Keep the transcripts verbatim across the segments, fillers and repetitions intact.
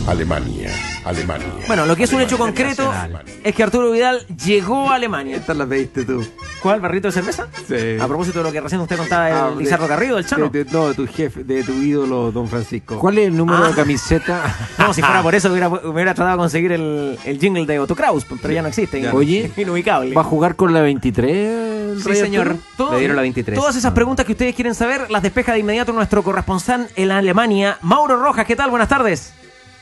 Alemania, Alemania. Bueno, lo que es un Alemania, hecho concreto Alemania. es que Arturo Vidal llegó a Alemania. Esta la pediste tú. ¿Cuál? ¿Barrito de cerveza? Sí. A propósito de lo que recién usted contaba del Ah, de- Lizardo Garrido, del Chano. De, de- no, de tu jefe, de tu ídolo, don Francisco. ¿Cuál es el número Ah. de camiseta? No, si fuera por eso hubiera, hubiera tratado de conseguir el, el jingle de Otto Kraus, pero ya no existe. Ya. Oye, inubicable. ¿Va a jugar con la veintitrés? Sí, señor. Todo- Le dieron la veintitrés. Todas esas preguntas que ustedes quieren saber las despeja de inmediato nuestro corresponsal en Alemania, Mauro Rojas. ¿Qué tal? Buenas tardes.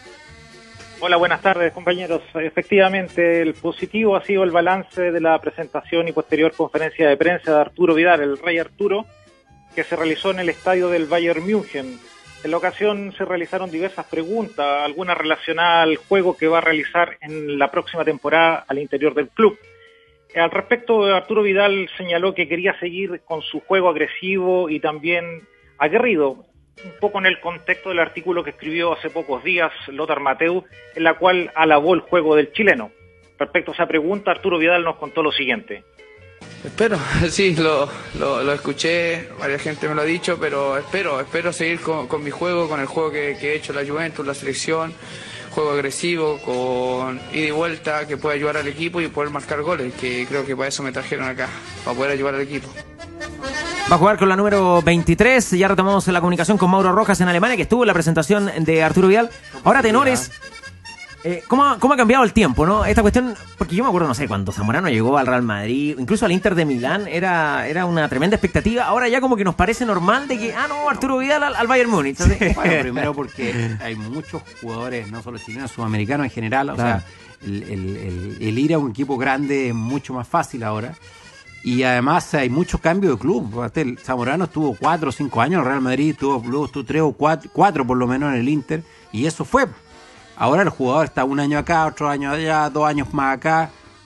Hola, buenas tardes, compañeros. Efectivamente, el positivo ha sido el balance de la presentación y posterior conferencia de prensa de Arturo Vidal, el Rey Arturo, que se realizó en el estadio del Bayern München. En la ocasión se realizaron diversas preguntas, algunas relacionadas al juego que va a realizar en la próxima temporada al interior del club. Al respecto, Arturo Vidal señaló que quería seguir con su juego agresivo y también aguerrido, un poco en el contexto del artículo que escribió hace pocos días Lothar Matthäus, en la cual alabó el juego del chileno. Respecto a esa pregunta, Arturo Vidal nos contó lo siguiente. Espero, sí, lo, lo, lo escuché, varias gente me lo ha dicho, pero espero, espero seguir con, con mi juego, con el juego que, que he hecho la Juventus, la selección, juego agresivo, con ida y vuelta, que pueda ayudar al equipo y poder marcar goles, que creo que para eso me trajeron acá, para poder ayudar al equipo. Va a jugar con la número veintitrés. Ya retomamos la comunicación con Mauro Rojas en Alemania, que estuvo en la presentación de Arturo Vidal. Ahora, tenores, eh, ¿cómo, ha, ¿cómo ha cambiado el tiempo, no? Esta cuestión, porque yo me acuerdo, no sé, cuando Zamorano llegó al Real Madrid, incluso al Inter de Milán, era, era una tremenda expectativa. Ahora ya como que nos parece normal de que, ah, no, Arturo Vidal al, al Bayern Múnich. Sí. Bueno, primero porque hay muchos jugadores, no solo chilenos, sudamericanos en general. O Claro. sea, el, el, el, el ir a un equipo grande es mucho más fácil ahora. Y además hay muchos cambios de club. El Zamorano estuvo cuatro o cinco años en el Real Madrid, estuvo, luego estuvo tres o cuatro, cuatro por lo menos en el Inter, y eso fue. Ahora el jugador está un año acá, otro año allá, dos años más acá,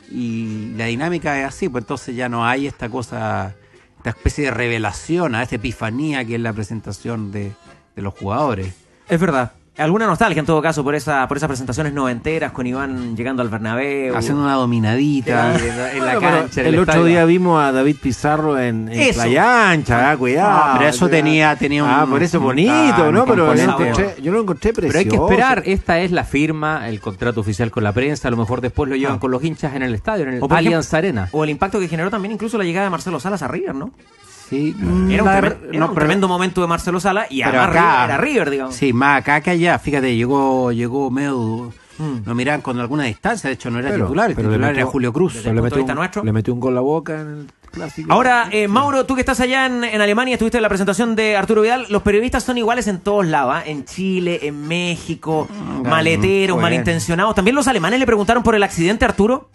y la dinámica es así, pues entonces ya no hay esta cosa, esta especie de revelación, esta epifanía que es la presentación de, de los jugadores. Es verdad. Alguna nostalgia en todo caso por esa por esas presentaciones noventeras con Iván llegando al Bernabéu. Haciendo una dominadita. En la, en la Bueno, cancha, pero en el, el otro estadio. día vimos a David Pizarro en, en Eso. Playa Ancha, ah, cuidado. No, pero eso tenía, tenía un... Ah, por eso un- bonito, ah, ¿no? un Pero yo lo, componente. encontré, yo lo encontré Pero precioso. hay que esperar, esta es la firma, el contrato oficial con la prensa, a lo mejor después lo llevan Ah. con los hinchas en el estadio, en el O por Allianz ejemplo- Arena. O el impacto que generó también incluso la llegada de Marcelo Salas a River, ¿no? Sí, Era un, la- tremen- era no, un pero- tremendo momento de Marcelo Salas y Pero además acá- River era River, digamos. Sí, más acá que allá. Fíjate, llegó llegó medio... Mm. Lo miraban con alguna distancia. De hecho, no era Pero- titular. El pero le titular metió- era Julio Cruz. Desde le el punto de metió, vista un, nuestro. le metió un gol a Boca en el clásico. Ahora, eh, Mauro, tú que estás allá en, en Alemania, estuviste en la presentación de Arturo Vidal, los periodistas son iguales en todos lados, ¿ah? En Chile, en México, maleteros, bueno. malintencionados. ¿También los alemanes le preguntaron por el accidente a Arturo?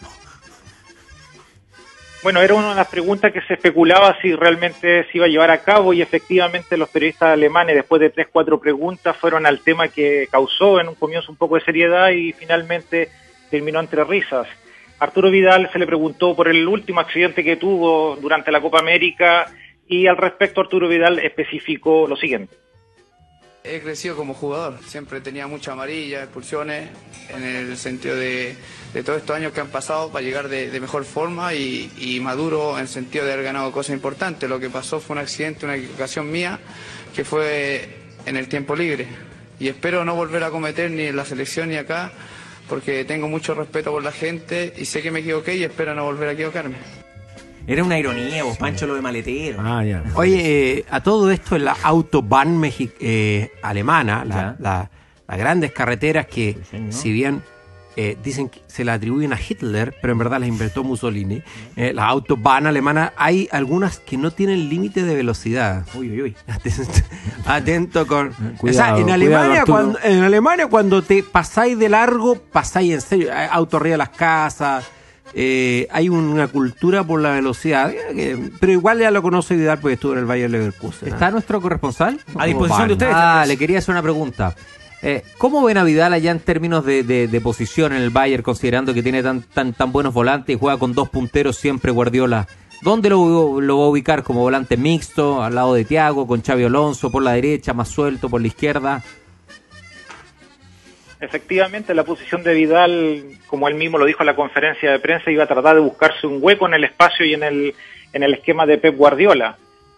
Bueno, era una de las preguntas que se especulaba si realmente se iba a llevar a cabo y efectivamente los periodistas alemanes, después de tres, cuatro preguntas, fueron al tema que causó en un comienzo un poco de seriedad y finalmente terminó entre risas. Arturo Vidal se le preguntó por el último accidente que tuvo durante la Copa América y al respecto Arturo Vidal especificó lo siguiente. He crecido como jugador, siempre tenía mucha amarilla, expulsiones, en el sentido de, de todos estos años que han pasado para llegar de, de mejor forma y, y maduro en el sentido de haber ganado cosas importantes. Lo que pasó fue un accidente, una equivocación mía, que fue en el tiempo libre. Y espero no volver a cometer ni en la selección ni acá, porque tengo mucho respeto por la gente y sé que me equivoqué y espero no volver a equivocarme. Era una ironía, vos, Pancho, lo de maletero. Ah, ya. Oye, eh, a todo esto en la Autobahn Mexi- eh, alemana, la- Ya. la- las grandes carreteras que, Sí, señor. si bien eh, dicen que se la atribuyen a Hitler, pero en verdad las inventó Mussolini, eh, la Autobahn alemana, hay algunas que no tienen límite de velocidad. Uy, uy, uy. Atento, atento con... Cuidado, o sea, en cuidado, Alemania, Arturo. cuando, en Alemania cuando te pasáis de largo, pasáis en serio. Hay auto arriba de las casas. Eh, hay una cultura por la velocidad, eh, que- pero igual ya lo conoce Vidal porque estuvo en el Bayer Leverkusen. ¿Está nuestro corresponsal? A disposición de ustedes. Ah, tal vez. le quería hacer una pregunta. Eh, ¿Cómo ven a Vidal allá en términos de, de- de posición en el Bayern, considerando que tiene tan, tan, tan buenos volantes y juega con dos punteros siempre Guardiola? ¿Dónde lo, lo va a ubicar? ¿Como volante mixto, al lado de Thiago, con Xavi Alonso, por la derecha, más suelto, por la izquierda? Efectivamente, la posición de Vidal, como él mismo lo dijo en la conferencia de prensa, iba a tratar de buscarse un hueco en el espacio y en el, en el esquema de Pep Guardiola.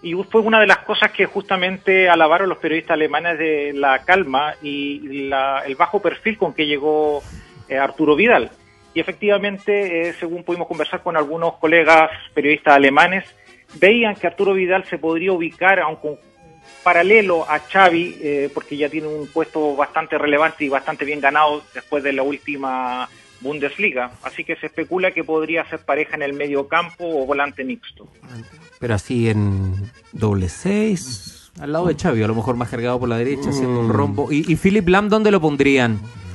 Y fue una de las cosas que justamente alabaron los periodistas alemanes de la calma y la, el bajo perfil con que llegó eh, Arturo Vidal. Y efectivamente, eh, según pudimos conversar con algunos colegas periodistas alemanes, veían que Arturo Vidal se podría ubicar a un paralelo a Xavi, eh, porque ya tiene un puesto bastante relevante y bastante bien ganado después de la última Bundesliga. Así que se especula que podría ser pareja en el medio campo o volante mixto. Pero así en doble seis. Al lado de Xavi, a lo mejor más cargado por la derecha, haciendo un rombo. ¿Y, y Philip Lahm dónde lo pondrían?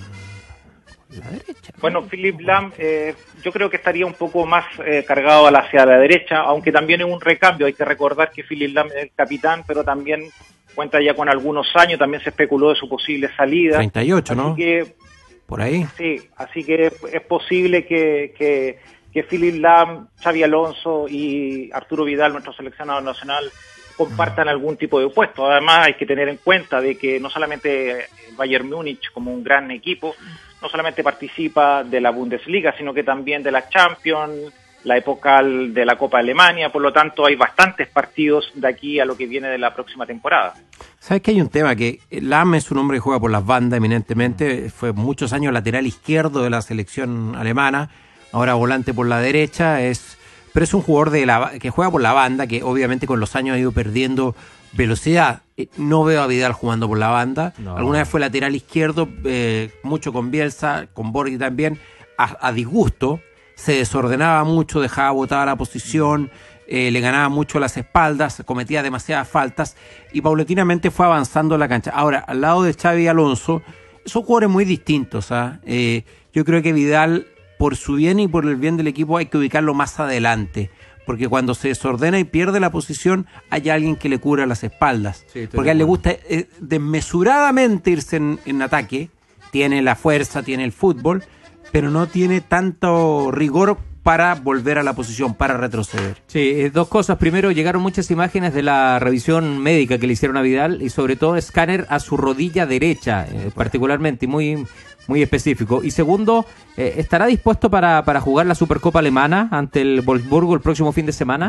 La derecha. Bueno, Philip Lahm eh, yo creo que estaría un poco más eh, cargado hacia la derecha, aunque también es un recambio. Hay que recordar que Philip Lahm es el capitán, pero también cuenta ya con algunos años, también se especuló de su posible salida. treinta y ocho, así ¿no? Que, por ahí. Sí, así que es posible que, que, que Philip Lahm, Xavi Alonso y Arturo Vidal, nuestro seleccionado nacional, compartan algún tipo de puesto. Además hay que tener en cuenta de que no solamente Bayern Múnich como un gran equipo, no solamente participa de la Bundesliga, sino que también de la Champions, la epocal de la Copa Alemania, por lo tanto hay bastantes partidos de aquí a lo que viene de la próxima temporada. ¿Sabes que hay un tema? Que Lahm es un hombre que juega por las bandas eminentemente, fue muchos años lateral izquierdo de la selección alemana, ahora volante por la derecha, es pero es un jugador de la, que juega por la banda, que obviamente con los años ha ido perdiendo velocidad. No veo a Vidal jugando por la banda. No. Alguna vez fue lateral izquierdo, eh, mucho con Bielsa, con Borghi también, a, a disgusto. Se desordenaba mucho, dejaba botada la posición, eh, le ganaba mucho las espaldas, cometía demasiadas faltas y paulatinamente fue avanzando la cancha. Ahora, al lado de Xavi Alonso, son jugadores muy distintos. ¿eh? Eh, yo creo que Vidal, por su bien y por el bien del equipo, hay que ubicarlo más adelante. Porque cuando se desordena y pierde la posición, hay alguien que le cubra las espaldas. Sí, porque a él le gusta eh, desmesuradamente irse en, en ataque. Tiene la fuerza, tiene el fútbol, pero no tiene tanto rigor para volver a la posición, para retroceder. Sí, eh, dos cosas. Primero, llegaron muchas imágenes de la revisión médica que le hicieron a Vidal y sobre todo escáner a su rodilla derecha, eh, particularmente, y muy... muy específico. Y segundo, eh, ¿estará dispuesto para, para jugar la Supercopa Alemana ante el Wolfsburgo el próximo fin de semana?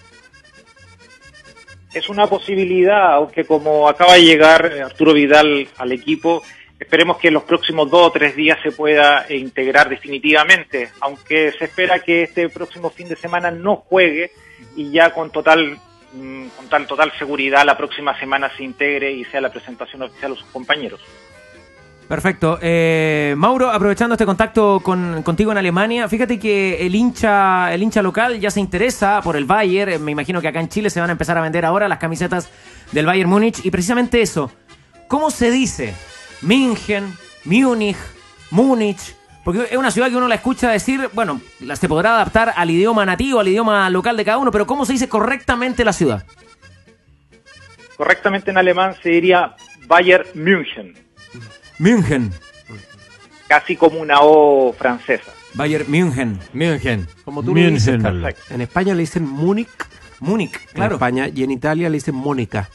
Es una posibilidad, aunque como acaba de llegar Arturo Vidal al equipo, esperemos que en los próximos dos o tres días se pueda integrar definitivamente, aunque se espera que este próximo fin de semana no juegue y ya con total con tal total seguridad la próxima semana se integre y sea la presentación oficial a sus compañeros. Perfecto. Eh, Mauro, aprovechando este contacto con, contigo en Alemania, fíjate que el hincha, el hincha local ya se interesa por el Bayern. Me imagino que acá en Chile se van a empezar a vender ahora las camisetas del Bayern Múnich. Y precisamente eso, ¿cómo se dice? München, Múnich, Múnich. Porque es una ciudad que uno la escucha decir, bueno, se podrá adaptar al idioma nativo, al idioma local de cada uno, pero ¿cómo se dice correctamente la ciudad? Correctamente en alemán se diría Bayern München. München. Casi como una O francesa. Bayern München. München. Como tú München. lo dices, Carlos. En España le dicen Múnich. Múnich, claro. En España. Y en Italia le dicen Mónica.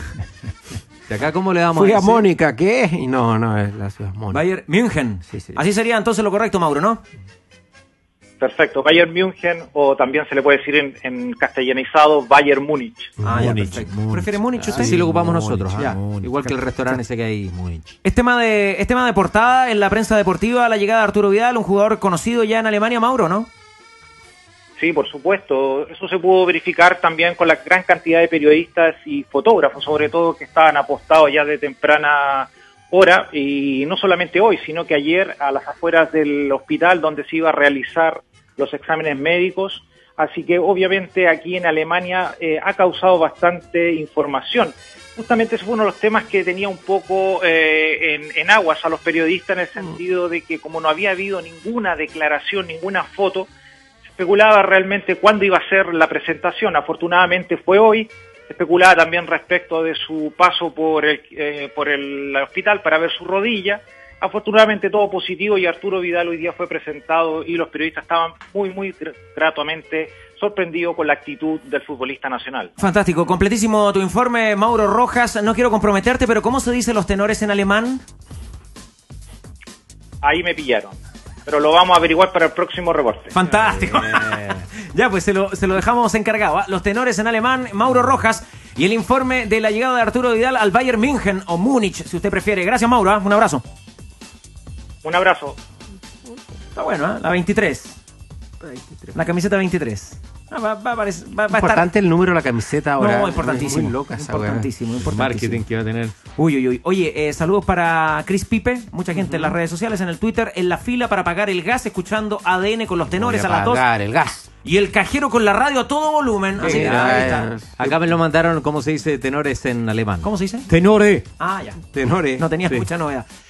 ¿De acá cómo le damos Fui a a Mónica, ¿qué? Y no, no, es la ciudad Mónica. Bayern München. Sí, sí. Así sería entonces lo correcto, Mauro, ¿no? Perfecto, Bayern München, o también se le puede decir en, en castellanizado Bayern Múnich. Ah, ya, Múnich, perfecto. Múnich. ¿Prefiere Múnich usted? Así lo ocupamos Múnich, nosotros. ah, Ya. Múnich. Igual que el restaurante ese que hay. Múnich. Es tema de, es tema de portada en la prensa deportiva la llegada de Arturo Vidal, un jugador conocido ya en Alemania, Mauro, ¿no? Sí, por supuesto. Eso se pudo verificar también con la gran cantidad de periodistas y fotógrafos, sobre todo, que estaban apostados ya de temprana hora, y no solamente hoy, sino que ayer a las afueras del hospital donde se iba a realizar los exámenes médicos. Así que obviamente aquí en Alemania eh, ha causado bastante información. Justamente ese fue uno de los temas que tenía un poco eh, en, en aguas a los periodistas, en el sentido de que como no había habido ninguna declaración, ninguna foto, se especulaba realmente cuándo iba a ser la presentación. Afortunadamente fue hoy. Se especulaba también respecto de su paso por el, eh, por el hospital para ver su rodilla. Afortunadamente todo positivo y Arturo Vidal hoy día fue presentado y los periodistas estaban muy, muy gratamente sorprendidos con la actitud del futbolista nacional. Fantástico, completísimo tu informe, Mauro Rojas. No quiero comprometerte, pero ¿cómo se dice los tenores en alemán? Ahí me pillaron, pero lo vamos a averiguar para el próximo reporte. Fantástico. Ya, pues se lo, se lo dejamos encargado. ¿eh? Los tenores en alemán, Mauro Rojas. Y el informe de la llegada de Arturo Vidal al Bayern München o Múnich, si usted prefiere. Gracias, Mauro. ¿eh? Un abrazo. Un abrazo. Está bueno, ¿eh? La veintitrés. La camiseta veintitrés. Ah, va, va, va, va, va a estar... Importante el número de la camiseta ahora. No, importantísimo. Muy loca esa weá. importantísimo, importantísimo. Marketing que va a tener. Uy, uy, uy. Oye, eh, saludos para Chris Pipe, mucha gente en las redes sociales, en el Twitter, en la fila para pagar el gas, escuchando A D N con los tenores Voy a, las dos. pagar el gas. Y el cajero con la radio a todo volumen. Así que, Mira, ahí eh, está. Acá me lo mandaron, ¿cómo se dice tenores en alemán? ¿Cómo se dice? Tenore. Ah, ya. Tenores. No tenía Sí. mucha novedad.